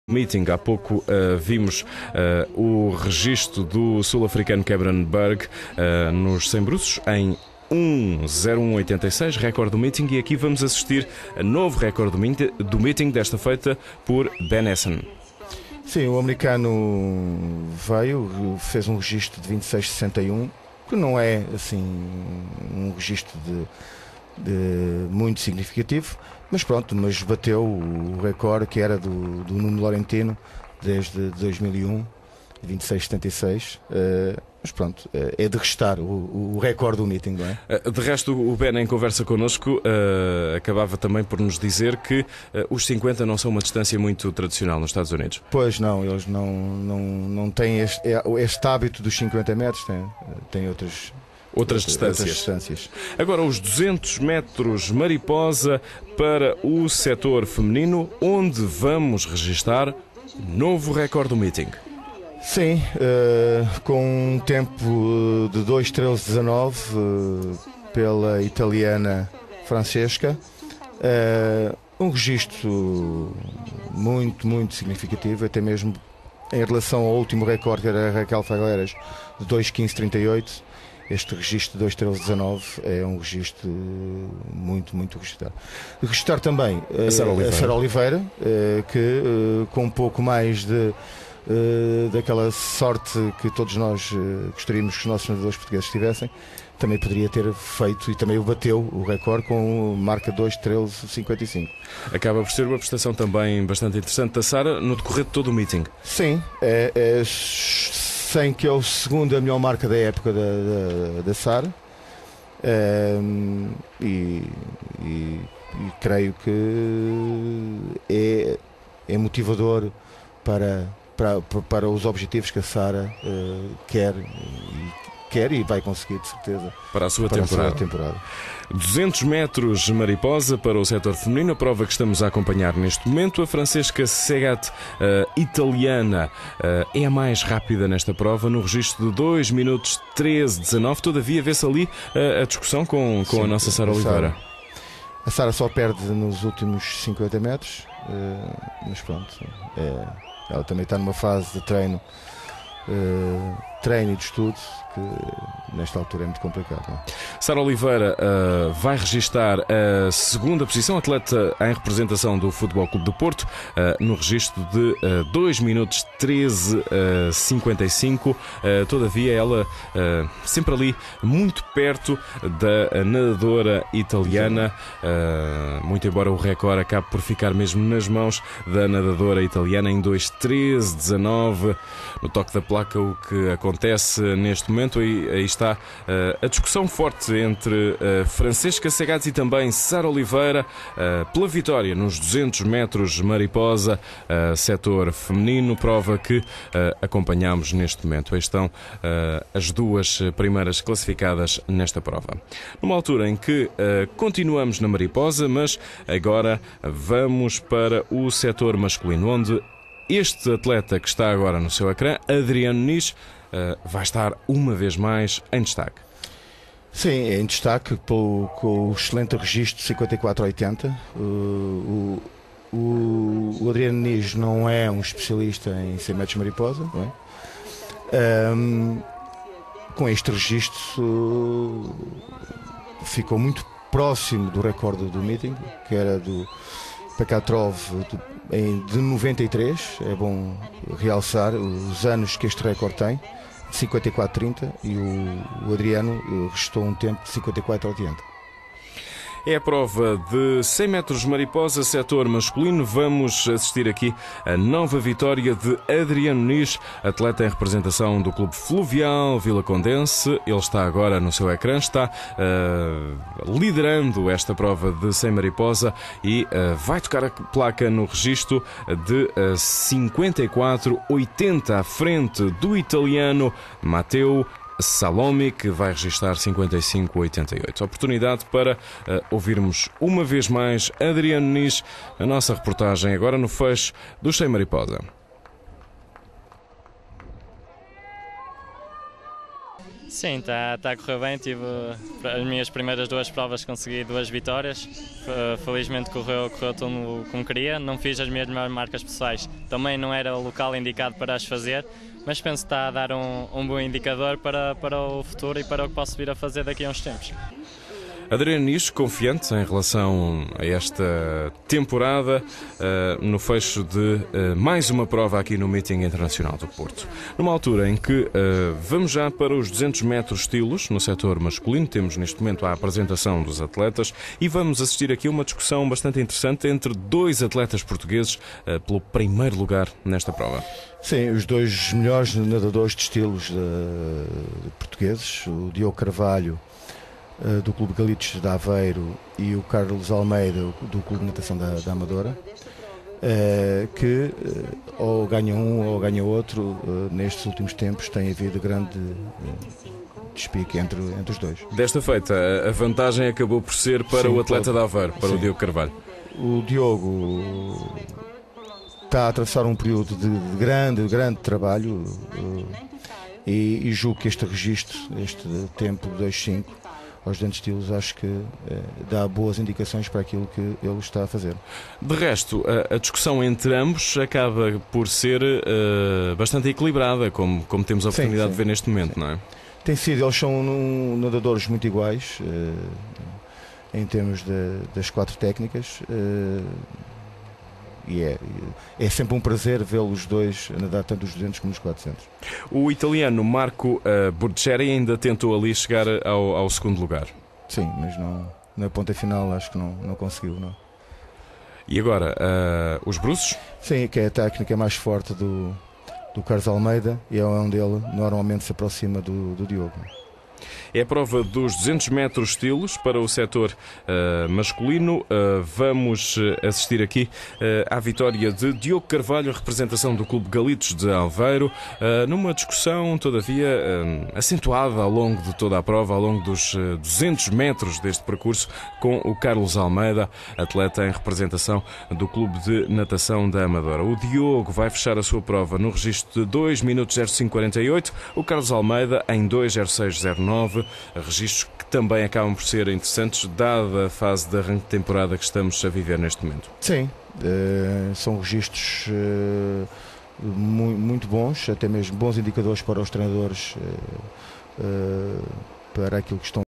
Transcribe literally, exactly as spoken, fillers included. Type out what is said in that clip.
Meeting. Há pouco uh, vimos uh, o registro do sul-africano Cameron Burke uh, nos cem bruços em um zero um oitenta e seis, recorde do meeting, e aqui vamos assistir a novo recorde do meeting, do meeting desta feita por Ben Hessen. Sim, o americano veio, fez um registro de vinte e seis sessenta e um, que não é assim um registro de, de muito significativo, mas pronto, mas bateu o recorde que era do, do Nuno Laurentino desde dois mil e um, vinte e seis setenta e seis. Uh, mas pronto, uh, é de restar o, o recorde do meeting, não é? De resto, o Ben, em conversa connosco, uh, acabava também por nos dizer que uh, os cinquenta não são uma distância muito tradicional nos Estados Unidos. Pois não, eles não, não, não têm este, este hábito dos cinquenta metros, têm, têm outras... Outras distâncias. outras distâncias. Agora, os duzentos metros mariposa para o setor feminino, onde vamos registar novo recorde do meeting. Sim, uh, com um tempo de dois treze dezanove uh, pela italiana Francesca. Uh, um registro muito, muito significativo, até mesmo em relação ao último recorde, que era a Raquel Fagleras, de dois quinze trinta e oito. Este registro de dois treze dezanove é um registro muito, muito registado. Registrar também a Sara Oliveira, a Sara Oliveira que com um pouco mais de, daquela sorte que todos nós gostaríamos que os nossos nadadores portugueses tivessem, também poderia ter feito, e também o bateu o recorde com marca dois treze cinquenta e cinco. Acaba por ser uma prestação também bastante interessante da Sara no decorrer de todo o meeting. Sim, é... é sem que é o segundo a melhor marca da época da, da, da Sara, um, e, e, e creio que é, é motivador para, para, para os objetivos que a Sara uh, quer, e, quer e vai conseguir, de certeza, para a sua para temporada. A sua temporada. duzentos metros mariposa para o setor feminino, a prova que estamos a acompanhar neste momento. A Francesca Segat, uh, italiana, uh, é a mais rápida nesta prova, no registro de dois minutos treze dezanove. Todavia, vê-se ali uh, a discussão com, com Sim, a nossa Sara Oliveira. A Sara só perde nos últimos cinquenta metros, uh, mas pronto, é, ela também está numa fase de treino, uh, treino e de estudo, que nesta altura é muito complicado. Não é? Sara Oliveira uh, vai registar a segunda posição, atleta em representação do Futebol Clube do Porto, uh, no registro de uh, dois minutos treze cinquenta e cinco. Uh, todavia, ela uh, sempre ali muito perto da nadadora italiana, uh, muito embora o recorde acabe por ficar mesmo nas mãos da nadadora italiana em dois treze dezanove. No toque da placa, o que acontece neste momento, aí, aí está uh, a discussão forte entre uh, Francesca Segat e também Sara Oliveira uh, pela vitória nos duzentos metros mariposa, uh, setor feminino, prova que uh, acompanhamos neste momento. Aí estão uh, as duas primeiras classificadas nesta prova. Numa altura em que uh, continuamos na mariposa, mas agora vamos para o setor masculino, onde este atleta que está agora no seu ecrã, Adriano Nis, uh, vai estar uma vez mais em destaque. Sim, em destaque pelo, com o excelente registro de cinquenta e quatro oitenta. Uh, o, o, o Adriano Nis não é um especialista em cem metros mariposa, não é? Um, com este registro uh, ficou muito próximo do recorde do meeting, que era do Pecatrov de noventa e três. É bom realçar os anos que este recorde tem, de cinquenta e quatro trinta, e o, o Adriano restou um tempo de cinquenta e quatro oitenta. É a prova de cem metros mariposa, setor masculino. Vamos assistir aqui a nova vitória de Adriano Nis, atleta em representação do Clube Fluvial Vila Condense. Ele está agora no seu ecrã, está uh, liderando esta prova de cem mariposa e uh, vai tocar a placa no registro de uh, cinquenta e quatro oitenta, à frente do italiano Matteo Salome, que vai registrar cinquenta e cinco oitenta e oito. Oportunidade para uh, ouvirmos uma vez mais Adriano Nis, a nossa reportagem agora no fecho do cem mariposa. Sim, está tá a correr bem. Tive as minhas primeiras duas provas, consegui duas vitórias. Felizmente correu, correu tudo como queria. Não fiz as minhas melhores marcas pessoais. Também não era o local indicado para as fazer, mas penso que está a dar um, um bom indicador para, para o futuro e para o que posso vir a fazer daqui a uns tempos. Adriano Nijo, confiante em relação a esta temporada, uh, no fecho de uh, mais uma prova aqui no Meeting Internacional do Porto. Numa altura em que uh, vamos já para os duzentos metros estilos no setor masculino, temos neste momento a apresentação dos atletas e vamos assistir aqui a uma discussão bastante interessante entre dois atletas portugueses uh, pelo primeiro lugar nesta prova. Sim, os dois melhores nadadores de estilos de, de portugueses, o Diogo Carvalho, do Clube Galitos de Aveiro, e o Carlos Almeida, do Clube de Natação da, da Amadora, que ou ganha um ou ganha outro. Nestes últimos tempos tem havido grande despique entre, entre os dois. Desta feita, a vantagem acabou por ser para Sim, o atleta de Aveiro, para Sim. o Diogo Carvalho. O Diogo está a atravessar um período de, de grande, grande trabalho e, e julgo que este registro, este tempo de dois cinco aos duzentos estilos, acho que eh, dá boas indicações para aquilo que ele está a fazer. De resto, a, a discussão entre ambos acaba por ser uh, bastante equilibrada, como, como temos a oportunidade sim, sim, de ver neste momento, sim. não é? Tem sido, eles são um, nadadores muito iguais uh, em termos de, das quatro técnicas. Uh, E é, é sempre um prazer vê-los dois a nadar tanto os duzentos como os quatrocentos. O italiano Marco uh, Burcheri ainda tentou ali chegar ao, ao segundo lugar. Sim, mas não, na ponta final acho que não, não conseguiu. Não. E agora, uh, os bruços? Sim, que é a técnica mais forte do, do Carlos Almeida e é onde ele normalmente se aproxima do, do Diogo. É a prova dos duzentos metros estilos para o setor uh, masculino. Uh, vamos assistir aqui uh, à vitória de Diogo Carvalho, representação do Clube Galitos de Aveiro, uh, numa discussão, todavia, uh, acentuada ao longo de toda a prova, ao longo dos uh, duzentos metros deste percurso, com o Carlos Almeida, atleta em representação do Clube de Natação da Amadora. O Diogo vai fechar a sua prova no registro de dois minutos zero cinco quarenta e oito, o Carlos Almeida em dois zero seis zero nove, registros que também acabam por ser interessantes, dada a fase de arranque de temporada que estamos a viver neste momento. Sim, uh, são registros uh, muito, muito bons, até mesmo bons indicadores para os treinadores, uh, uh, para aquilo que estão